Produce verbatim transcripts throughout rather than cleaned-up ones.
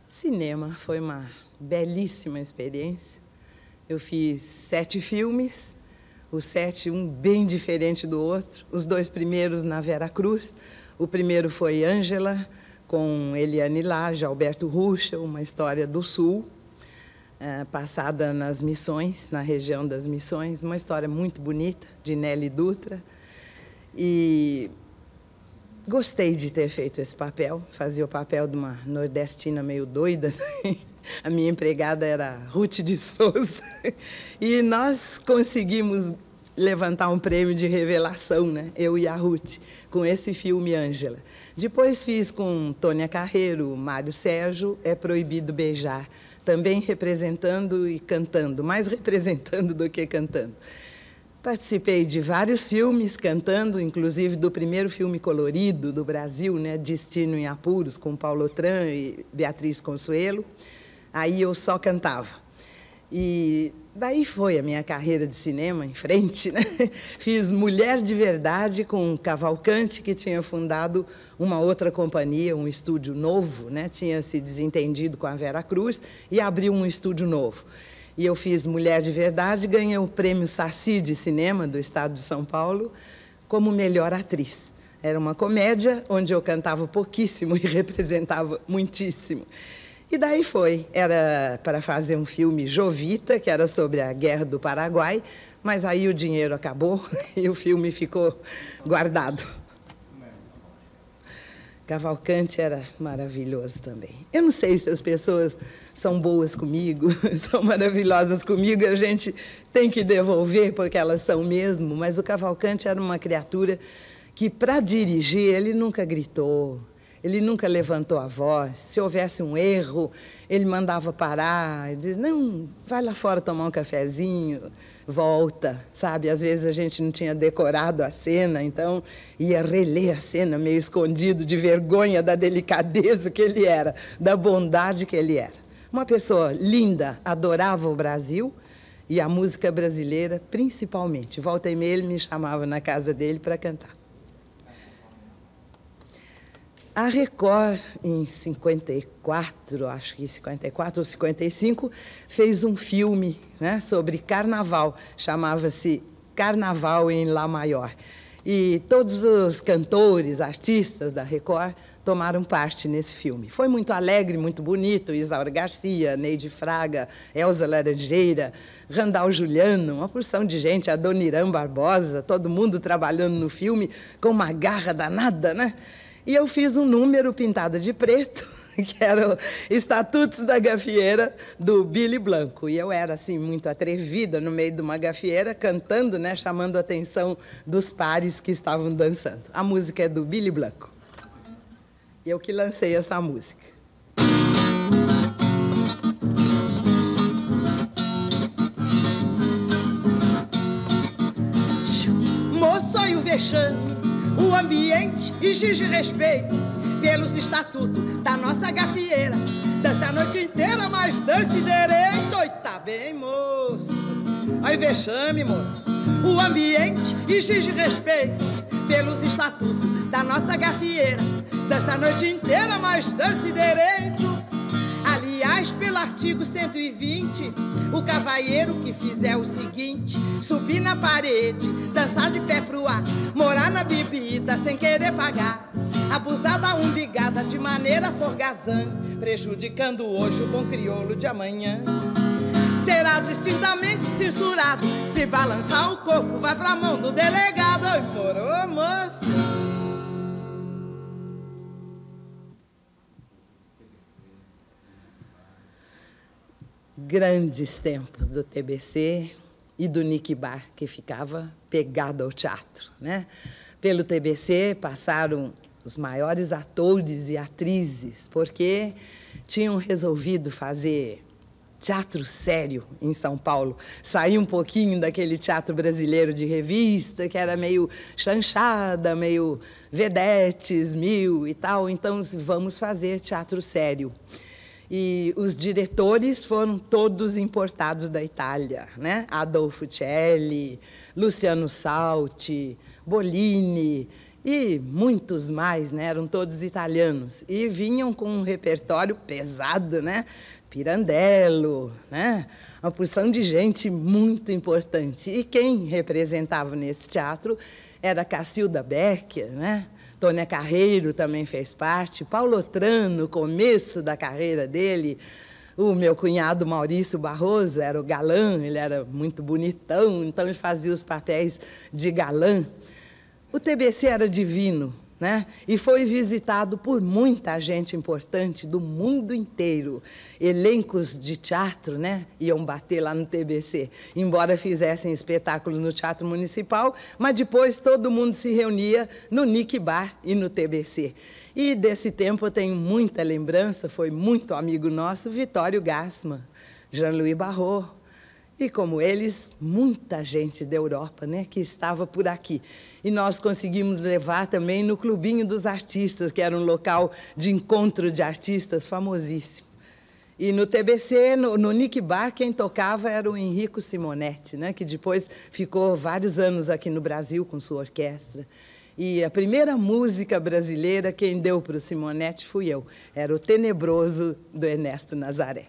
Cinema foi uma belíssima experiência. Eu fiz sete filmes, os sete, um bem diferente do outro. Os dois primeiros na Vera Cruz. O primeiro foi Ângela, com Eliane Lage, Alberto Ruschel, uma história do Sul, é, passada nas Missões, na região das Missões. Uma história muito bonita, de Nelly Dutra. E gostei de ter feito esse papel, fazia o papel de uma nordestina meio doida. A minha empregada era Ruth de Souza. E nós conseguimos levantar um prêmio de revelação, né? Eu e a Ruth, com esse filme Ângela. Depois fiz com Tônia Carreiro, Mário Sérgio, É Proibido Beijar, também representando e cantando, mais representando do que cantando. Participei de vários filmes cantando, inclusive do primeiro filme colorido do Brasil, né, Destino em Apuros, com Paulo Otran e Beatriz Consuelo. Aí eu só cantava. E daí foi a minha carreira de cinema em frente, né? Fiz Mulher de Verdade com Cavalcante, que tinha fundado uma outra companhia, um estúdio novo, né? Tinha se desentendido com a Vera Cruz e abriu um estúdio novo. E eu fiz Mulher de Verdade, ganhei o prêmio Saci de Cinema do Estado de São Paulo como melhor atriz. Era uma comédia onde eu cantava pouquíssimo e representava muitíssimo. E daí foi. Era para fazer um filme Jovita, que era sobre a Guerra do Paraguai, mas aí o dinheiro acabou e o filme ficou guardado. Cavalcante era maravilhoso também. Eu não sei se as pessoas são boas comigo, são maravilhosas comigo, a gente tem que devolver, porque elas são mesmo, mas o Cavalcante era uma criatura que, para dirigir, ele nunca gritou, ele nunca levantou a voz. Se houvesse um erro, ele mandava parar, ele dizia, não, vai lá fora tomar um cafezinho, volta, sabe? Às vezes a gente não tinha decorado a cena, então ia reler a cena meio escondido, de vergonha da delicadeza que ele era, da bondade que ele era. Uma pessoa linda, adorava o Brasil e a música brasileira, principalmente. Volta e meia ele me chamava na casa dele para cantar. A Record, em cinquenta e quatro, acho que cinquenta e quatro ou cinquenta e cinco, fez um filme, né, sobre carnaval, chamava-se Carnaval em Lá Maior. E todos os cantores, artistas da Record tomaram parte nesse filme. Foi muito alegre, muito bonito. Isaura Garcia, Neide Fraga, Elza Laranjeira, Randall Juliano, uma porção de gente, a Dona Irã Barbosa, todo mundo trabalhando no filme com uma garra danada, né? E eu fiz um número pintado de preto, que era o Estatutos da Gafieira, do Billy Blanco. E eu era, assim, muito atrevida no meio de uma gafieira, cantando, né, chamando a atenção dos pares que estavam dançando. A música é do Billy Blanco. Eu que lancei essa música. Moço, olha o vexame, o ambiente exige respeito pelos estatutos da nossa gafieira. Dança a noite inteira, mas dance direito. Oi, tá bem, moço. Olha o vexame, moço. O ambiente exige respeito pelos estatutos da nossa gafieira. Dança a noite inteira, mas dance direito. Aliás, pelo artigo cento e vinte, o cavalheiro que fizer o seguinte: subir na parede, dançar de pé pro ar, morar na bebida sem querer pagar, abusar da umbigada de maneira forgazã, prejudicando hoje o bom crioulo de amanhã, será distintamente censurado. Se balançar o corpo, vai pra mão do delegado. Oi, morou, moço. Grandes tempos do T B C e do Nick Bar, que ficava pegado ao teatro, né? Pelo T B C passaram os maiores atores e atrizes, porque tinham resolvido fazer teatro sério em São Paulo, sair um pouquinho daquele teatro brasileiro de revista, que era meio chanchada, meio vedetes, mil e tal. Então, vamos fazer teatro sério. E os diretores foram todos importados da Itália, né? Adolfo Celli, Luciano Salti, Bolini. E muitos mais, né? Eram todos italianos. E vinham com um repertório pesado, né? Pirandello, né? Uma porção de gente muito importante. E quem representava nesse teatro era Cacilda Becker, né? Tônia Carreiro também fez parte, Paulo Otran, no começo da carreira dele, o meu cunhado Maurício Barroso era o galã, ele era muito bonitão, então ele fazia os papéis de galã. O T B C era divino, né? E foi visitado por muita gente importante do mundo inteiro. Elencos de teatro, né, iam bater lá no T B C, embora fizessem espetáculos no Teatro Municipal, mas depois todo mundo se reunia no Nick Bar e no T B C. E desse tempo eu tenho muita lembrança, foi muito amigo nosso, Vitório Gassman, Jean-Louis Barrault, e como eles, muita gente da Europa, né, que estava por aqui. E nós conseguimos levar também no Clubinho dos Artistas, que era um local de encontro de artistas famosíssimo. E no T B C, no, no Nick Bar, quem tocava era o Enrico Simonetti, né, que depois ficou vários anos aqui no Brasil com sua orquestra. E a primeira música brasileira, quem deu para o Simonetti fui eu. Era o Tenebroso, do Ernesto Nazaré.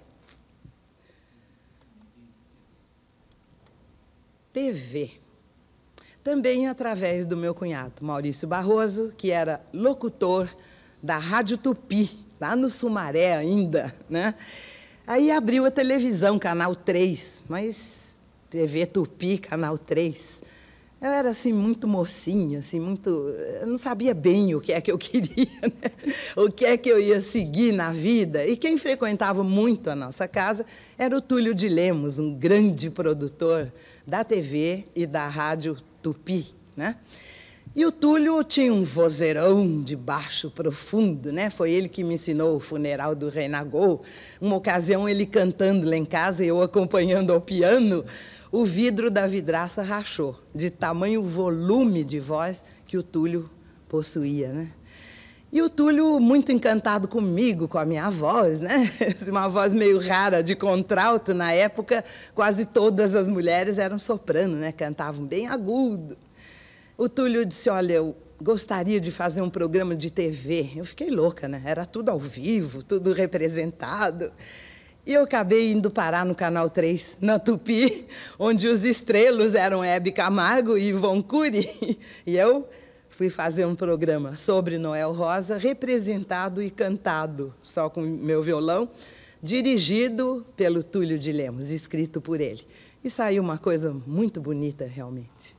T V. Também através do meu cunhado, Maurício Barroso, que era locutor da Rádio Tupi, lá no Sumaré ainda, né? Aí abriu a televisão, Canal três, mas T V Tupi, Canal três. Eu era, assim, muito mocinha, assim, muito... Eu não sabia bem o que é que eu queria, né? O que é que eu ia seguir na vida. E quem frequentava muito a nossa casa era o Túlio de Lemos, um grande produtor da T V e da Rádio Tupi, né? E o Túlio tinha um vozeirão de baixo profundo, né? Foi ele que me ensinou o Funeral do Renagol. Uma ocasião, ele cantando lá em casa e eu acompanhando ao piano, o vidro da vidraça rachou, de tamanho volume de voz que o Túlio possuía, né? E o Túlio, muito encantado comigo, com a minha voz, né? Uma voz meio rara de contralto. Na época, quase todas as mulheres eram soprano, né? Cantavam bem agudo. O Túlio disse, olha, eu gostaria de fazer um programa de T V. Eu fiquei louca, né? Era tudo ao vivo, tudo representado. E eu acabei indo parar no Canal três, na Tupi, onde os estrelos eram Hebe Camargo e Ivon Cury. E eu fui fazer um programa sobre Noel Rosa, representado e cantado, só com meu violão, dirigido pelo Túlio de Lemos, escrito por ele. E saiu uma coisa muito bonita, realmente.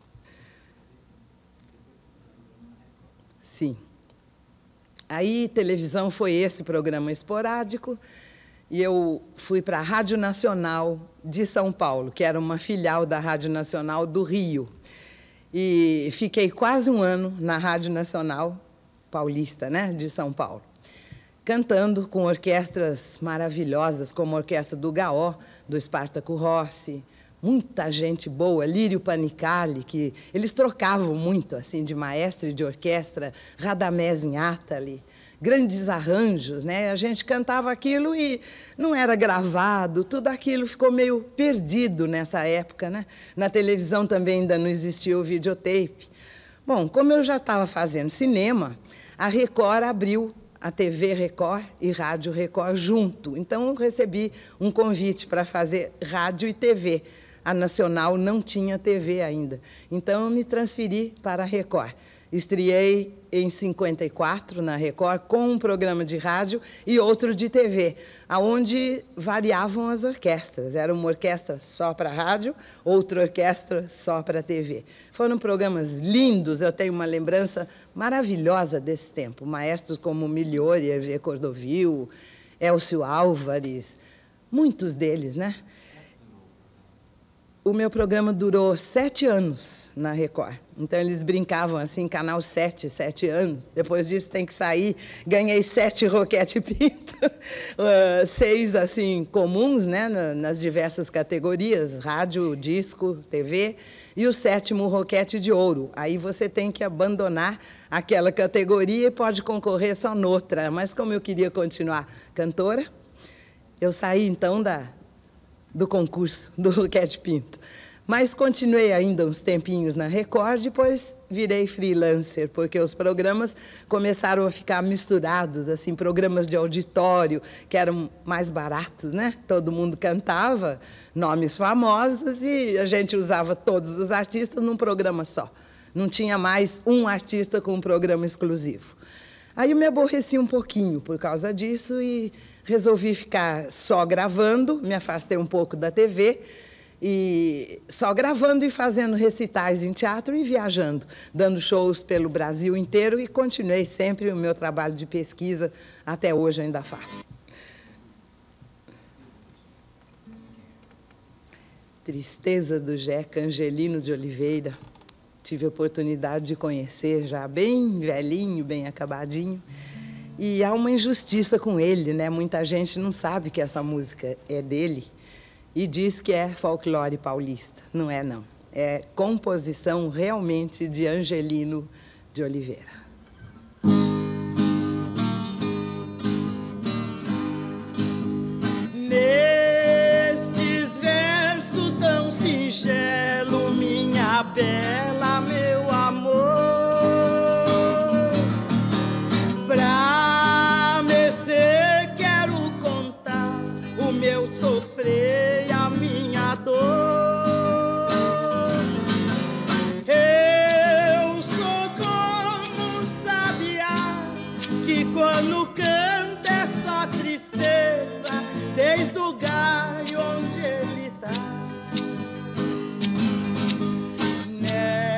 Sim. Aí, televisão foi esse programa esporádico, e eu fui para a Rádio Nacional de São Paulo, que era uma filial da Rádio Nacional do Rio. E fiquei quase um ano na Rádio Nacional Paulista, né, de São Paulo, cantando com orquestras maravilhosas, como a Orquestra do Gaó, do Espartaco Rossi, muita gente boa, Lírio Panicali, que eles trocavam muito assim de maestro e de orquestra, Radamés Inátali, grandes arranjos, né? A gente cantava aquilo e não era gravado, tudo aquilo ficou meio perdido nessa época, né? Na televisão também ainda não existia o videotape. Bom, como eu já estava fazendo cinema, a Record abriu a T V Record e Rádio Record junto. Então, eu recebi um convite para fazer rádio e T V. A Nacional não tinha T V ainda. Então, eu me transferi para a Record. Estreei em cinquenta e quatro na Record com um programa de rádio e outro de T V, aonde variavam as orquestras. Era uma orquestra só para rádio, outra orquestra só para T V. Foram programas lindos, eu tenho uma lembrança maravilhosa desse tempo. Maestros como Migliori, Hervé Cordovil, Elcio Álvares, muitos deles, né? O meu programa durou sete anos na Record. Então, eles brincavam assim, canal sete, sete anos. Depois disso, tem que sair. Ganhei sete Roquete Pinto, uh, seis assim, comuns, né, nas diversas categorias, rádio, disco, T V, e o sétimo Roquete de Ouro. Aí você tem que abandonar aquela categoria e pode concorrer só noutra. Mas como eu queria continuar cantora, eu saí, então, da... do concurso do Roquete Pinto. Mas continuei ainda uns tempinhos na Record, depois virei freelancer, porque os programas começaram a ficar misturados, assim, programas de auditório, que eram mais baratos, né? Todo mundo cantava, nomes famosos, e a gente usava todos os artistas num programa só. Não tinha mais um artista com um programa exclusivo. Aí eu me aborreci um pouquinho por causa disso e resolvi ficar só gravando, me afastei um pouco da T V, e só gravando e fazendo recitais em teatro e viajando, dando shows pelo Brasil inteiro, e continuei sempre o meu trabalho de pesquisa, até hoje ainda faço. Tristeza, do Jeca Angelino de Oliveira. Tive a oportunidade de conhecer, já bem velhinho, bem acabadinho. E há uma injustiça com ele, né? Muita gente não sabe que essa música é dele e diz que é folclore paulista. Não é, não. É composição realmente de Angelino de Oliveira. Nestes versos tão singelo, minha bela, meu amor, pra mecer quero contar o meu sofrer e a minha dor. Eu sou como um sabiá que quando canta é só tristeza, desde o galho onde ele tá. Né?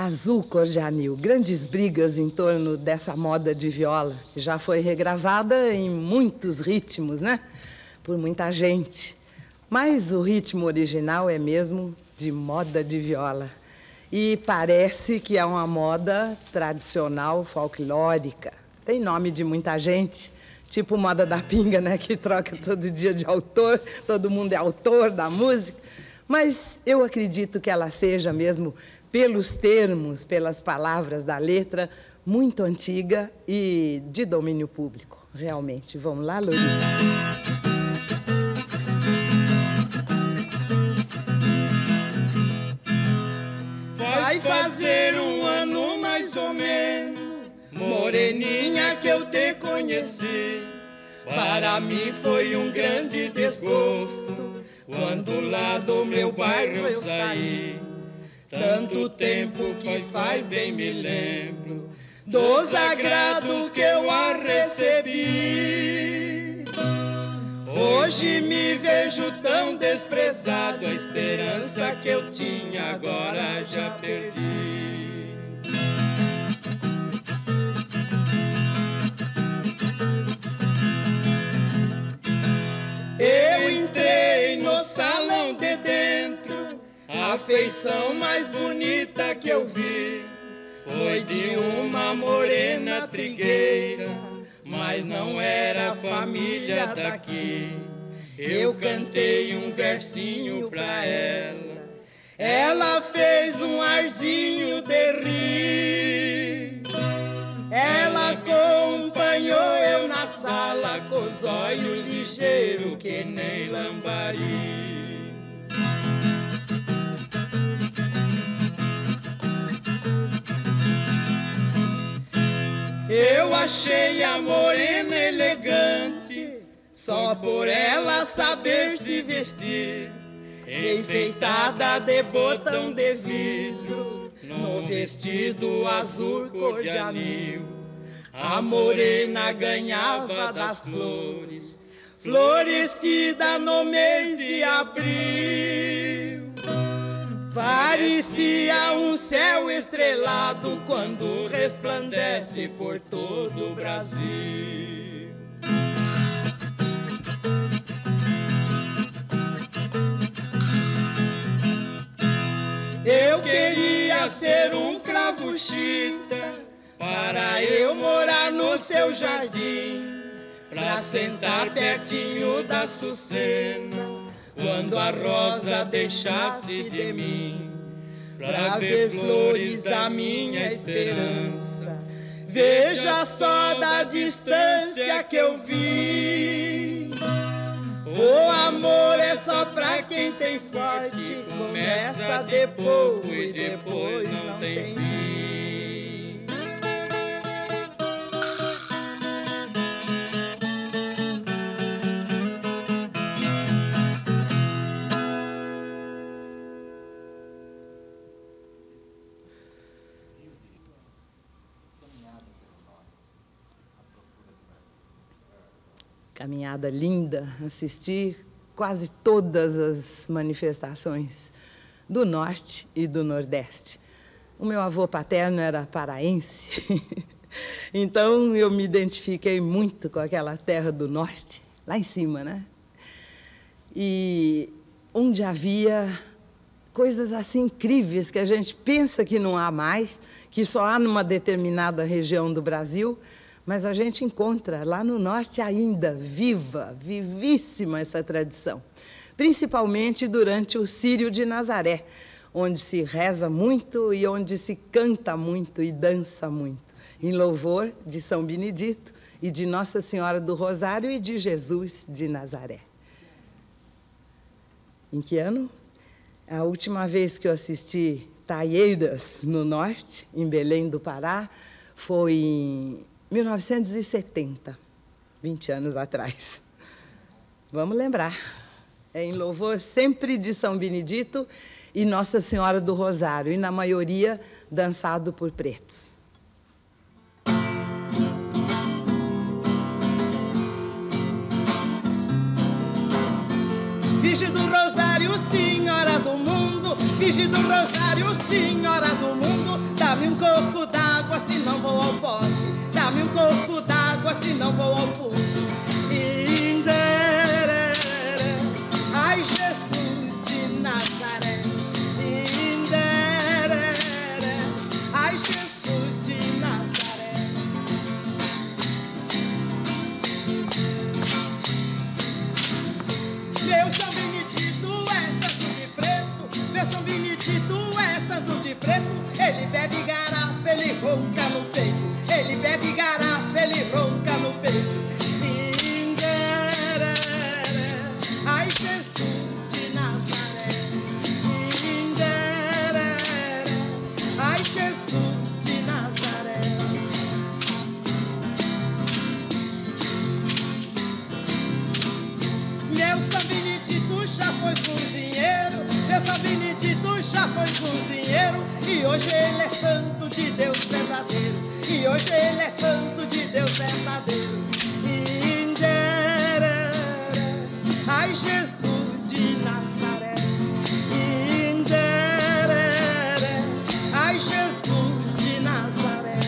Azul Cor de Anil, grandes brigas em torno dessa moda de viola, que já foi regravada em muitos ritmos, né? Por muita gente. Mas o ritmo original é mesmo de moda de viola. E parece que é uma moda tradicional, folclórica. Tem nome de muita gente, tipo moda da pinga, né? Que troca todo dia de autor, todo mundo é autor da música. Mas eu acredito que ela seja mesmo, pelos termos, pelas palavras da letra, muito antiga e de domínio público, realmente. Vamos lá, Lourinha? Vai fazer um ano mais ou menos, moreninha, que eu te conheci. Para mim foi um grande desgosto quando lá do meu bairro eu saí. Tanto tempo que faz bem me lembro dos agrados que eu a recebi. Hoje me vejo tão desprezado, a esperança que eu tinha agora já perdi. Eu entrei no salão de dentro, a feição mais bonita que eu vi foi de uma morena trigueira, mas não era família daqui. Eu cantei um versinho pra ela, ela fez um arzinho de rir. Ela acompanhou eu na sala com os olhos ligeiros que nem lambari. Eu achei a morena elegante, só por ela saber se vestir, enfeitada de botão de vidro, no vestido azul cor de anil. A morena ganhava das flores, florescida no mês de abril. Parecia um céu estrelado quando resplandece por todo o Brasil. Eu queria ser um cravo chita para eu morar no seu jardim, pra sentar pertinho da açucena quando a rosa deixasse de mim, pra ver flores da minha esperança. Veja só da distância que eu vi. O amor é só pra quem tem sorte, começa depois e depois não tem fim. Caminhada linda, assisti quase todas as manifestações do Norte e do Nordeste. O meu avô paterno era paraense, então eu me identifiquei muito com aquela terra do Norte, lá em cima, né? E onde havia coisas assim incríveis que a gente pensa que não há mais, que só há numa determinada região do Brasil, mas a gente encontra lá no Norte ainda, viva, vivíssima essa tradição. Principalmente durante o Círio de Nazaré, onde se reza muito e onde se canta muito e dança muito, em louvor de São Benedito e de Nossa Senhora do Rosário e de Jesus de Nazaré. Em que ano? A última vez que eu assisti Taieiras no Norte, em Belém do Pará, foi em mil novecentos e setenta, vinte anos atrás. Vamos lembrar. É em louvor sempre de São Benedito e Nossa Senhora do Rosário, e na maioria dançado por pretos. Virgem do Rosário, Senhora do Mundo, Virgem do Rosário, Senhora do Mundo, Dá-me um coco d'água, se não vou ao pote. Dá-me um coco d'água, se não vou ao fundo. Inderere, ai Jesus de Nazaré. Inderere, ai Jesus de Nazaré. Meu São Benedito é santo de preto. Meu São Benedito é santo de preto. Ele bebe garrafa, ele ronca no peito. Ele bebe garrafa, ele ronca no peito. Inderere, ai Jesus de Nazaré. Inderere, ai Jesus de Nazaré. Meu São Benedito já foi cozinheiro. Meu São Benedito já foi cozinheiro. E hoje ele é santo de Deus verdadeiro. E hoje ele é santo de Deus verdadeiro. Inderere, ai Jesus de Nazaré. Inderere, ai Jesus de Nazaré.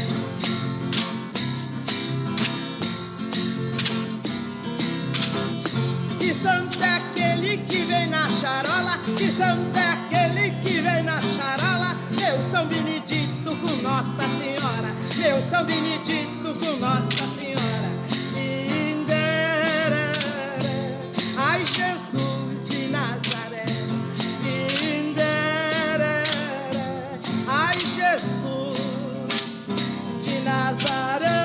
Que santo é aquele que vem na charola? Que santo é aquele que vem na charola? Meu São Benedito com Nossa Senhora. Meu São Benedito com Nossa Senhora. Inderere, ai Jesus de Nazaré. Inderere, ai Jesus de Nazaré.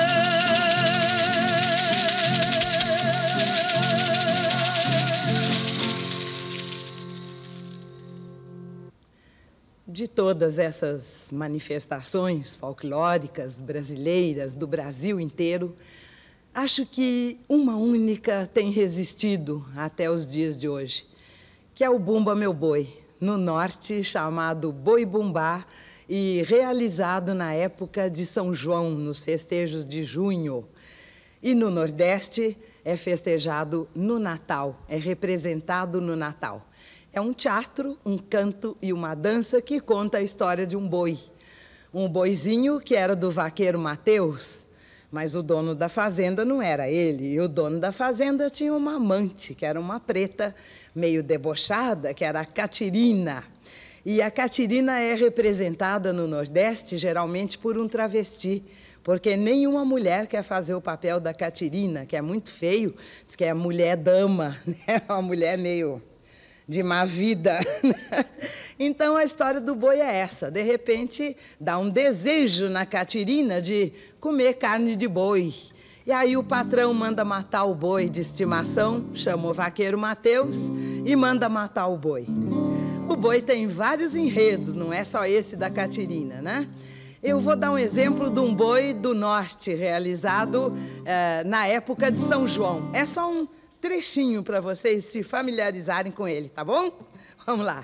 De todas essas manifestações folclóricas brasileiras do Brasil inteiro, acho que uma única tem resistido até os dias de hoje, que é o Bumba Meu Boi, no norte chamado Boi Bumbá e realizado na época de São João, nos festejos de junho. E no nordeste é festejado no Natal, é representado no Natal. É um teatro, um canto e uma dança que conta a história de um boi. Um boizinho que era do vaqueiro Mateus, mas o dono da fazenda não era ele. E o dono da fazenda tinha uma amante, que era uma preta meio debochada, que era a Catirina. E a Catirina é representada no Nordeste, geralmente, por um travesti, porque nenhuma mulher quer fazer o papel da Catirina, que é muito feio, diz que é mulher-dama, né? Uma mulher meio de má vida. Então, a história do boi é essa. De repente, dá um desejo na Catirina de comer carne de boi. E aí o patrão manda matar o boi de estimação, chama o vaqueiro Mateus e manda matar o boi. O boi tem vários enredos, não é só esse da Catirina, né? Eu vou dar um exemplo de um boi do norte, realizado eh, na época de São João. É só um trechinho para vocês se familiarizarem com ele, tá bom? Vamos lá.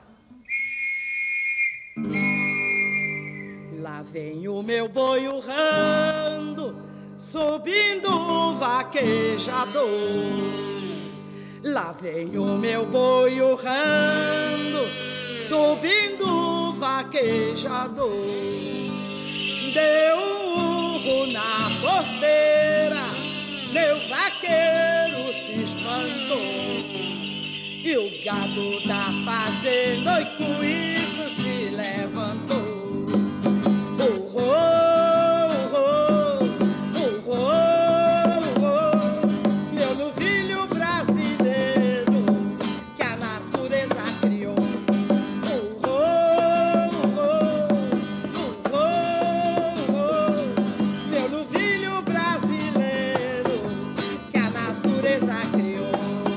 Lá vem o meu boi urrando, subindo o vaquejador. Lá vem o meu boi urrando, subindo o vaquejador. Deu um urro na porteira, meu vaqueiro se espantou. E o gado da fazenda, e com isso se levantou. Urrou, urrou, urrou, urrou, meu novilho brasileiro que a natureza criou. Urrou, urrou, urrou, urrou, meu novilho brasileiro que a natureza criou.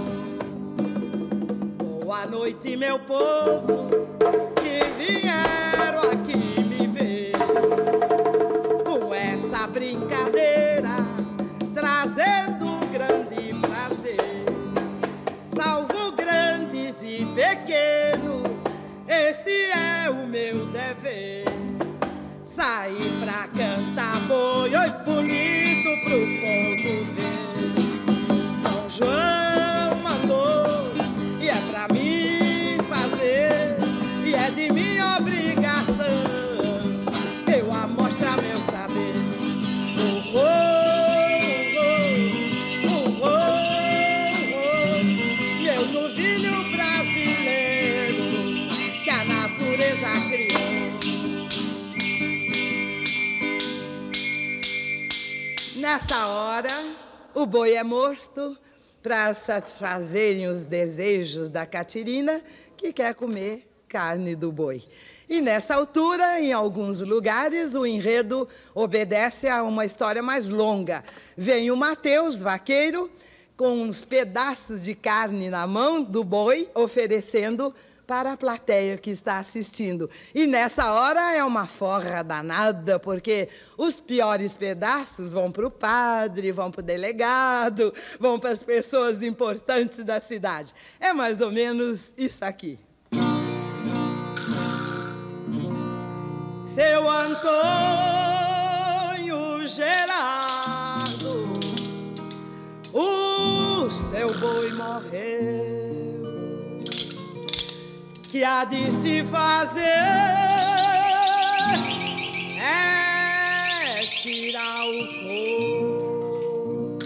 Boa noite, meu povo, que vieram aqui me ver com essa brincadeira, trazendo grande prazer. Salvo grandes e pequenos, esse é o meu dever. Sair pra cantar boi, oi, bonito pro povo ver. São João mandou, e é pra mim fazer, e é de minha obrigação nessa hora, o boi é morto para satisfazerem os desejos da Catirina, que quer comer carne do boi. E nessa altura, em alguns lugares, o enredo obedece a uma história mais longa. Vem o Mateus, vaqueiro, com uns pedaços de carne na mão do boi, oferecendo para a plateia que está assistindo. E nessa hora é uma forra danada, porque os piores pedaços vão para o padre, vão para o delegado, vão para as pessoas importantes da cidade. É mais ou menos isso aqui. Seu Antônio Gerardo, o seu boi morreu, que há de se fazer é tirar o couro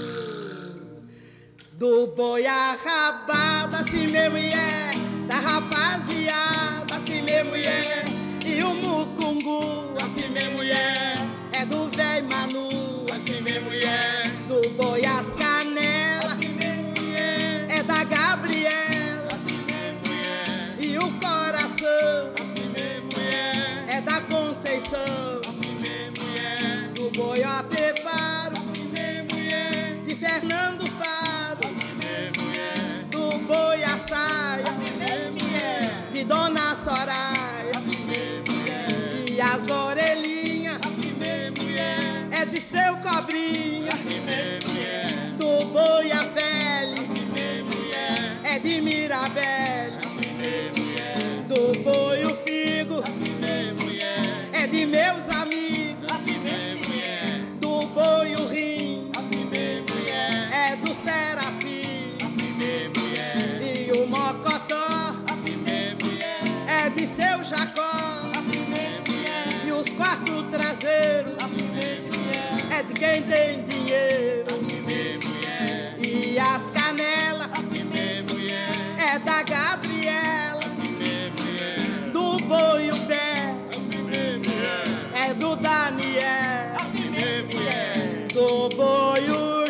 do boi arrabado, assim mesmo é, da rapaziada, assim mesmo é, e o mucungu, assim mesmo é, é do véi Manu, assim mesmo é, do boi as canelas, assim mesmo é, é da Gabriela, assim mesmo é, e o coração, assim mesmo é, é da Conceição, assim mesmo é, do boi a preparo, assim mesmo é, de Fernando Fado, assim mesmo é, do boi a saia, assim mesmo é, de Dona Soraya, assim mesmo é, e as orelhinhas, assim mesmo é, é de seu cobrinha, assim mesmo é, do boi a pele, assim mesmo é, é de Mirabelle, assim mesmo é, do boi o figo, assim mesmo é, é de meus amigos, assim mesmo é, do boi o rim, assim mesmo é, é do Serafim, assim mesmo é, e o mocotó, assim mesmo é, é de seu Jacó, assim mesmo é, e os quartos traseiros, assim mesmo é, é de quem tem dinheiro, assim mesmo é, e as canelas, assim mesmo é, é da Gabriela, assim mesmo é, do boi o pé, assim mesmo é, é do Daniel, assim mesmo é, do boi o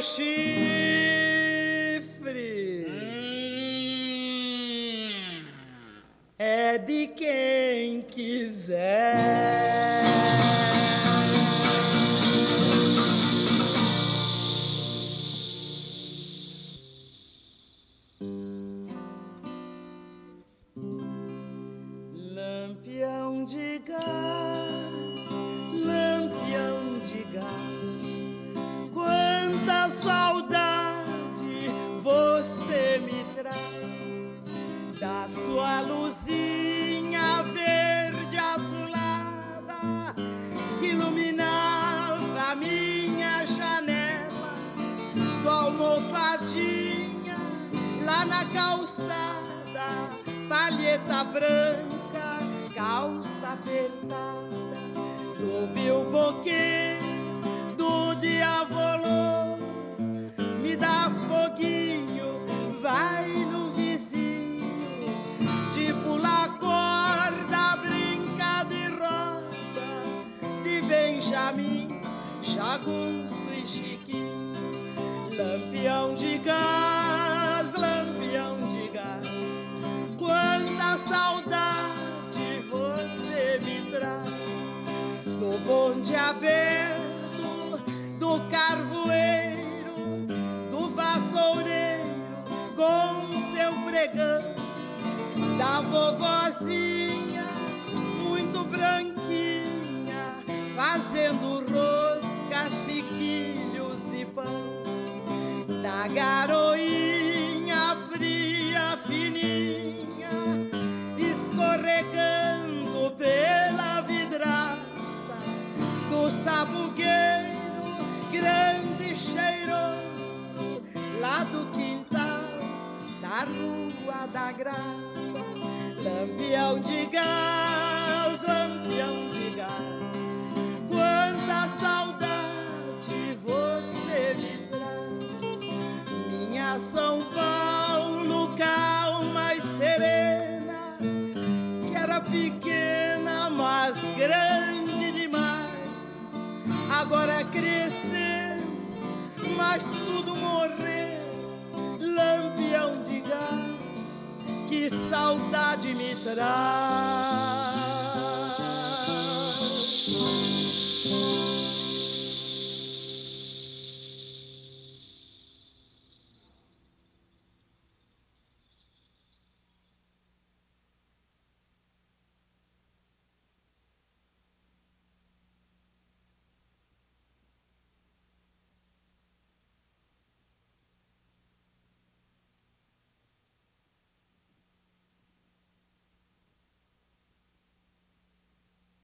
chifre, é de quem quiser. Lampião de gás, lampião de gás, quanta saudade você me traz da sua luzinha verde azulada que iluminava a minha janela, do almofadinha lá na calçada, palheta branca, calça apertada, do bilboquê, do diavolô, me dá foguinho, vai no vizinho, de pular corda, brinca de roda, de Benjamin, jagunço e chiquinho, lampião de gás, lampião de gás, quanta saudade você me traz do bonde aberto, do carvoeiro, do vassoureiro com seu pregão, da vovozinha muito branquinha fazendo rosca, sequilhos e pão, da garoinha fria, fininha, escorregando pela vidraça, do sabugueiro grande e cheiroso, lá do quintal, da Rua da Graça, lampião de gás, lampião de gás, quanta saudade você me traz, minha São Paulo calma e serena, que era pequena mas grande demais, agora cresceu mas tudo morreu, lampião de gás, que saudade me traz.